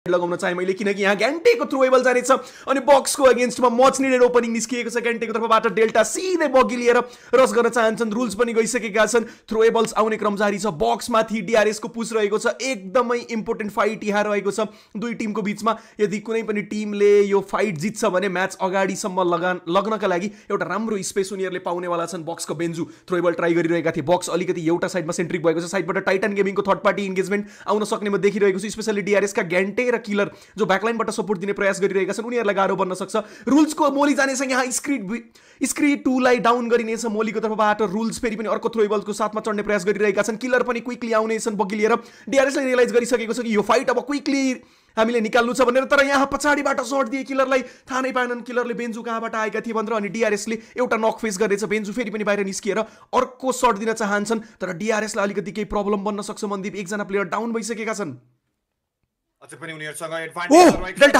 लगाउन चाहे मैले किनकि यहाँ ग्यान्टेको थ्रोएबल जानेछ अनि बक्सको अगेन्स्टमा मच निडेड ओपनिङ निस्किएको छ ग्यान्टेको तर्फबाट डेल्टा सिधै बगी लिएर रस गर्न चाहन्छन् रुल्स पनि गइसकेका छन् थ्रोएबल्स आउने क्रम जारी छ बक्समाथि DRS को पुश रहेको छ एकदमै इम्पोर्टेन्ट फाइट यहाँ रहेको छ दुई टिमको बीचमा यदि कुनै पनि टिमले यो फाइट जित्छ भने म्याच अगाडिसम्म लग्नका लागि एउटा राम्रो स्पेस उनीहरूले पाउनेवाला छन् बक्सको बेन्जु थ्रोएबल ट्राई गरिरहेका थिए बक्स अलिकति एउटा साइडमा सेन्ट्रिक भएको छ साइडबाट टाइटन गेमिङको थर्ड पार्टी इन्गेजमेन्ट आउन सक्ने म देखिरहेको छु स्पेशली DRS का ग्यान्टे किलर जो ब्याकलाइनबाट सपोर्ट दिने प्रयास गरिरहेका छन् उनीहरूलाई गाह्रो बन्न सक्छ रुल्सको मोली जानेछ यहाँ स्क्रिड 2 लाई डाउन गरिनेछ मोलीको तर्फबाट रुल्स फेरि पनि अर्को थ्रोएबलको साथमा चढ्ने प्रयास गरिरहेका छन् किलर पनि क्विकली आउनेछन् बगी लिएर DRS ले रियलाइज गरिसकेको छ कि यो फाइट अब क्विकली हामीले निकाल्नु छ भनेर तर यहाँ पछाडिबाट सर्ट दिए किलरलाई थाहा नै पाएनन् किलरले बेन्जु कहाँबाट आएका थिए भनेर अनि DRS ले एउटा नक फेस गरेछ बेन्जु फेरि पनि बाहिर निस्किएर अर्को सर्ट दिन चाहन्छन् तर DRS लाई अलिकति केही प्रब्लम बन्न सक्छ मनदीप एकजना प्लेयर डाउन भइसकेका छन् अझै पनि उनीहरुसँग एडभान्टेज रहेको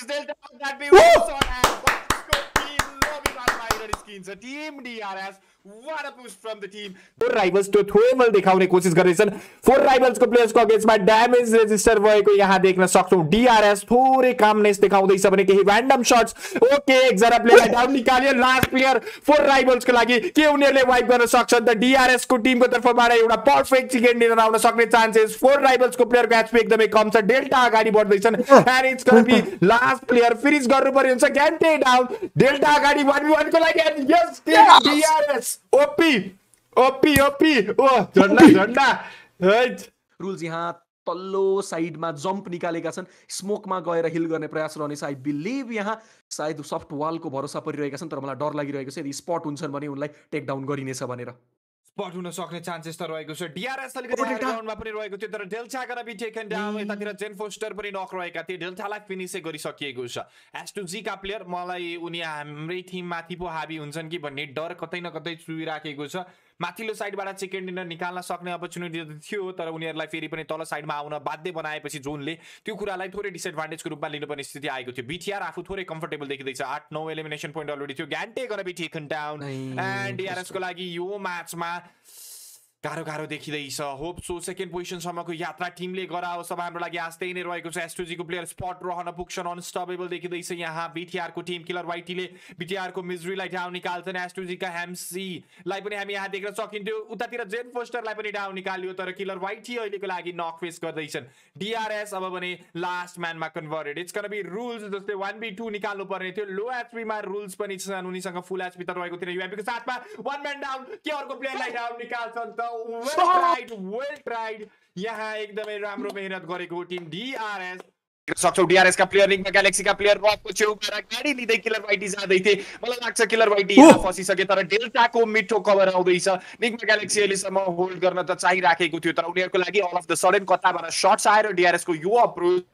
छ team DRS what a push from the team four rivals to throwable देखाउने कोसिस गर्दैछन् फोर राइभल्स को प्लेयर्स को अगेन्स्टमा ड्यामेज रेजिस्टर भएको यहाँ देख्न सक्छौं DRS थोरै कामनेस देखाउँदैछ भने केही र्यान्डम शट्स ओके एकजना प्लेयरलाई डाउन निकाल्यो लास्ट प्लेयर फोर राइभल्स को लागि के उनीहरुले वाइप गर्न सक्छन् त DRS को टिमको तर्फबाट एउटा पर्फेक्ट चिकन डिनर आउन सक्ने चान्सेस फोर राइभल्स को प्लेयरको एचपी एकदमै कम छ डेल्टा अगाडि बढ्दैछन् and it's gonna be last player finish गर्नु पर्यो हुन्छ ग्यान्टे डाउन डेल्टा अगाडि 1v1 को लागि यस DRS ओपी ओ झन्डा रुल्स यहाँ तल्लो साइडमा जम्प निकालेका छन् स्मोकमा गएर हिल गर्ने प्रयास रहनेछ आई बिलिभ यहाँ सायद सफ्ट वालको भरोसा परिरहेका छन् तर मलाई डर लागिरहेको छ यदि स्पट हुन्छन् भने उनलाई टेक डाउन गरिनेछ भनेर स्पट हुन सक्ने चान्सेस त रहेको छ DRS अलिकति ग्राउन्डमा पनि रहेको थियो तर डेल्टा गना बी टेकन डाउन यतातिर जेन फोस्टर पनि नक रहेका थिए डेल्टालाई फिनिश गरिसकिएको छ S2G का प्लेयर मलाई उनी हाम्रै टिम माथि पो हाबी हुन्छन् कि भन्ने डर कतै न कतै छुइराखेको छ माथिल्लो साइडबाट चिकन डिनर निकाल्न सक्ने अपर्च्युनिटी थियो तर उनीहरुलाई फेरि पनि तल साइडमा आउन बाध्य बनाएपछि जोनले त्यो कुरालाई थोरै डिसएडभान्टेजको रूपमा लिनुपर्ने स्थिति आएको थियो BTR आफू थोरै कम्फर्टेबल देखिदैछ 8-9 एलिमिनेसन पोइन्ट अलरेडी थियो ग्यान्टे gonna be taken down and DRS को लागि यो म्याचमा गाह्रो देखिदैछ होप सो सेकेन्ड पोजिसन सम्मको यात्रा टिमले गराओस् अब हाम्रो लागि आस्तै नै रहेको छ S2G को प्लेयर स्पट रहन पुग्छन् अनस्टपेबल देखिदैछ यहाँ BTR को टिम किलर वाइटीले BTR को मिजरीलाई डाउन निकाल्छन् S2G का हेम्सी लाई पनि हामी यहाँ देख्न सकिन्थ्यो उतातिर जेन फोस्टरलाई पनि डाउन निकाल्यो तर किलर वाइटी अहिलेको लागि नक फेस गर्दैछन् DRS अब भने लास्ट म्यानमा converted it's gonna be rules जस्तै 1v2 निकाल्नु पर्ने थियो लो एचपी मा रुल्स पनि छन् उनीसँग फुल एचपी त रहेको थिएन UMP को साथमा वन म्यान डाउन के अर्को प्लेयरलाई डाउन निकाल्छन् त well tried यहाँ एकदमै राम्रो मेहनत गरेको टिम DRS सक्छौ DRS का प्लेयर निगमा ग्यालेक्सी का प्लेयर रकको छेउबाट गाडी लिँदै किलर वाइटी जाँदै थिए मलाई लाग्छ किलर वाइटी यहाँ फसिसके तर डेल्टाको मिठो कभर आउँदैछ निगमा ग्यालेक्सी अहिलेसम्म होल्ड गर्न त चाहिराखेको थियो तर उनीहरुको लागि अल अफ द सडन कताबाट शट्स आएर DRS को यो अप्रोच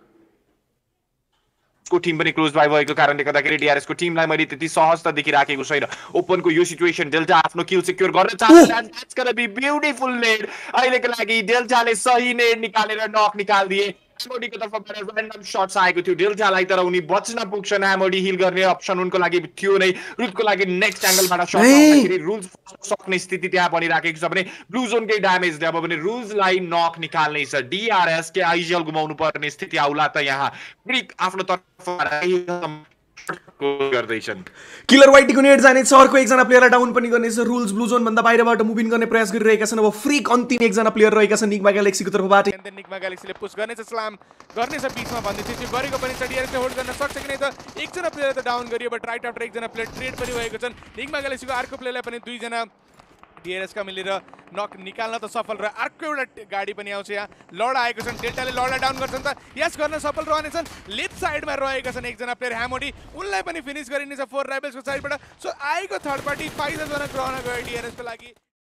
को टिम पनि क्लोज बाइ भएको कारणले गर्दाखेरि DRS को टिमलाई मैले त्यति सहज त देखिराखेको छैन ओपनको यो सिचुएसन डेल्टा आफ्नो किल सिक्योर गर्न चाहन्छ that's gonna be beautiful nade अहिलेको लागि डेल्टाले सही नेड निकालेर नक निकाल्दिए एमओडी को तर्फबाट र्यान्डम शट्स आएको थियो डेल्टालाई तर उनी बच्न पुग्छन् एमओडी हिल गर्ने अप्सन उनको लागि थियो नै रुलको लागि नेक्स्ट एंगलबाट शट आउँदाखेरि रुल्स सक्ने स्थिति त्यहाँ बनिराखेको छ भने ब्लू जोनकै ड्यामेजले अब भने रुल्सलाई नक निकाल्ने छ DRS के आइजल गुमाउनु पर्ने स्थिति आउला त यहाँ ब्रिक आफ्नो तर्फबाट गर्दैछन् किलर वाइटी को नेट जानेछ अर्को एकजना प्लेयरलाई डाउन पनि गर्नेछ रुल्स ब्लू जोन भन्दा बाहिरबाट मुभ इन गर्ने प्रयास गरिरहेका छन् अब फ्रिक अन्तिम एकजना प्लेयर रहेका छन् निगमा ग्यालेक्सीको तर्फबाट निगमा ग्यालेक्सीले पुश गर्नेछ स्लाम गर्नेछ बीचमा भन्दै थियो गरेको पनि छ DRS ले होल्ड गर्न सक्छ कि नै त एकजना प्लेयर त डाउन गरियो बट राइट आफ्टर एकजना प्लेयर ट्रेड पनि भएको छन् निगमा ग्यालेक्सीको अर्को प्लेयरलाई पनि दुई जना DRS का मिलेर नक निकाल्न त सफल र अर्को एउटा गाडी पनि आउँछ यहाँ लड आएको छन् डेल्टाले लडलाई डाउन गर्छन् त यस गर्न सफल रहनेछन् लेफ्ट साइडमा रहेका छन् एकजना प्लेयर ह्यामोडी उनलाई पनि फिनिश गरिनेछ फोर राइभल्सको साइडबाट सो आएको थर्ड पार्टी फाइदा गर्न ग्रहण गयो DRS को लागि